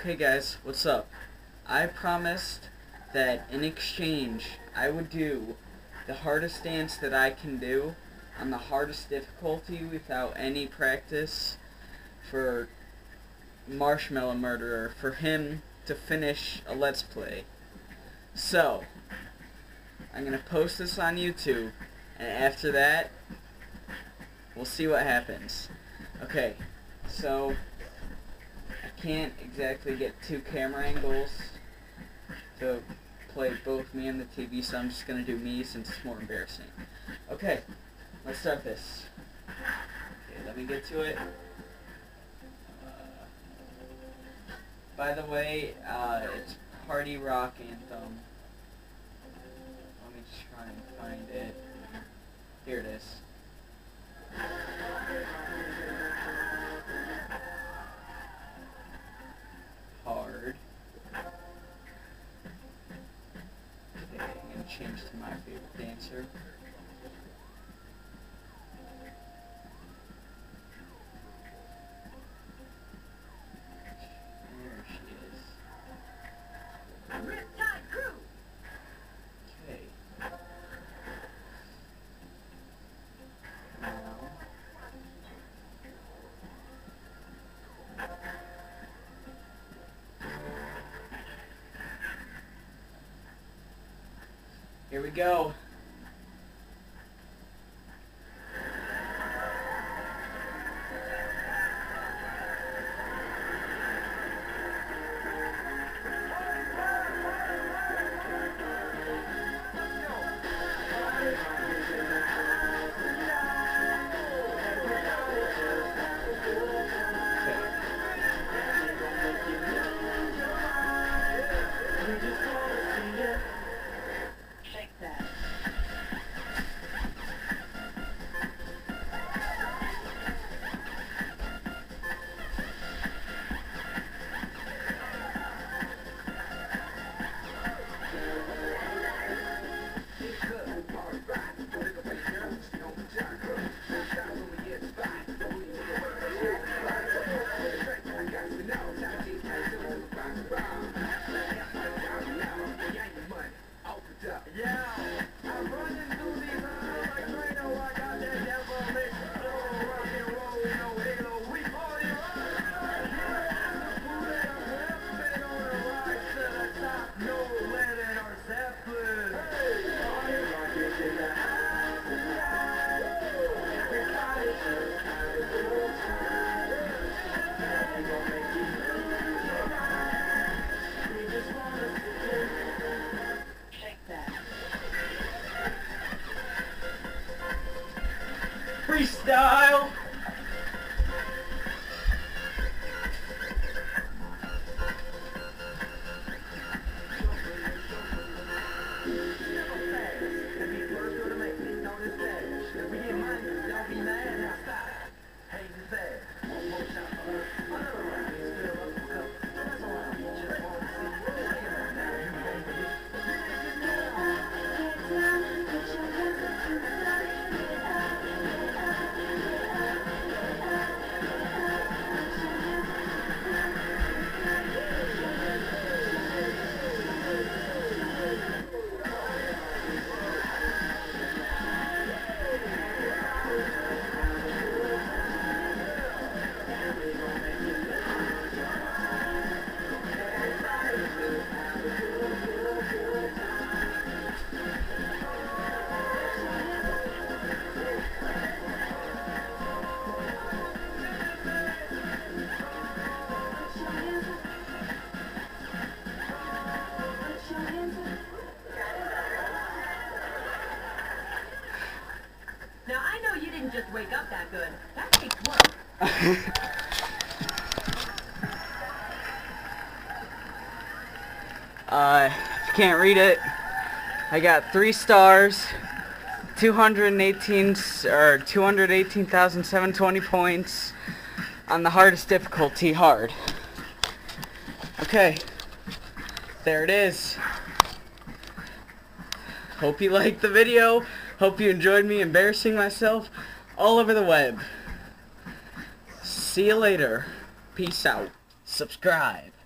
Okay guys, what's up? I promised that in exchange I would do the hardest dance that I can do on the hardest difficulty without any practice for Marshmallow Murderer, for him to finish a Let's Play. So, I'm going to post this on YouTube, and after that, we'll see what happens. Okay, so I can't exactly get two camera angles to play both me and the TV, so I'm just going to do me since it's more embarrassing. Okay, let's start this. Okay, let me get to it. By the way, it's Party Rock Anthem. Let me just try and find it. Here it is. Hard. Okay, I'm going to change to my favorite dancer. There she is. Okay. Now. Here we go. Freestyle! Now, I know you didn't just wake up that good. That takes work. If you can't read it, I got 3 stars, 218,720 points on the hardest difficulty, hard. Okay, there it is. Hope you liked the video. Hope you enjoyed me embarrassing myself all over the web. See you later. Peace out. Subscribe.